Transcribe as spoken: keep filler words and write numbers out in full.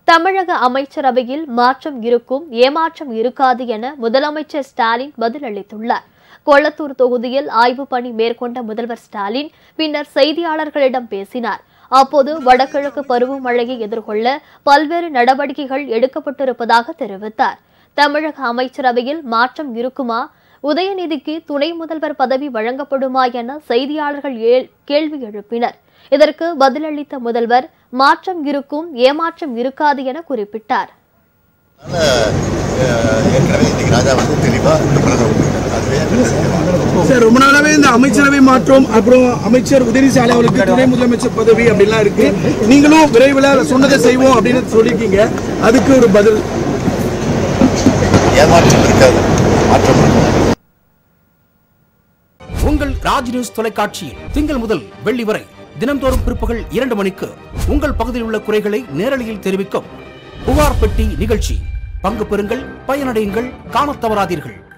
தமிழக அமைச்சரவையில் மாற்றம் இருக்கும், ஏமாற்றம் இருக்காது என முதலமைச்சர் ஸ்டாலின் பதிலளித்துள்ளார். கொளத்தூர் தொகுதியில் ஆய்வு பணி மேற்கொண்ட முதல்வர் ஸ்டாலின் பின்னர் செய்தியாளர்களிடம் பேசினார். அப்போது வடகிழக்கு பருவமழையை எதிர்கொள்ள பல்வேறு நடவடிக்கைகள் எடுக்கப்பட்டிருப்பதாக தெரிவித்தார். தமிழக அமைச்சரவையில் மாற்றம் இருக்குமா, உதயநிதிக்கு துணை முதல்வர் பதவி வழங்கப்படுமா என செய்தியாளர்கள் கேள்வி எழுப்பினர். இதற்கு பதிலளித்த முதல்வர் மாற்றம் இருக்கும், ஏமாற்றம் இருக்காது என குறிப்பிட்டார். ரொம்ப நாளாவே இந்த அமைச்சரவை மாற்றம், அப்புறம் அமைச்சர் உதயநிதி அவர்களுக்கு துணை முதலமைச்சர் பதவி அப்படிலாம் இருக்கு. நீங்களும் விரைவில் சொன்னதை செய்வோம் அப்படின்னு சொல்லியிருக்கீங்க. அதுக்கு ஒரு பதில்? ஏமாற்றம் இருக்காது, மாற்றம் இருக்கும். உங்கள் ராஜ் நியூஸ் தொலைக்காட்சியில் திங்கள் முதல் வெள்ளி வரை தினந்தோறும் பிற்பகல் இரண்டு மணிக்கு உங்கள் பகுதியில் உள்ள குறைகளை நேரலையில் தெரிவிக்கும் புகார் பெட்டி நிகழ்ச்சி. பங்கு பெறுங்கள், பயனடையுங்கள், காணத் தவறாதீர்கள்.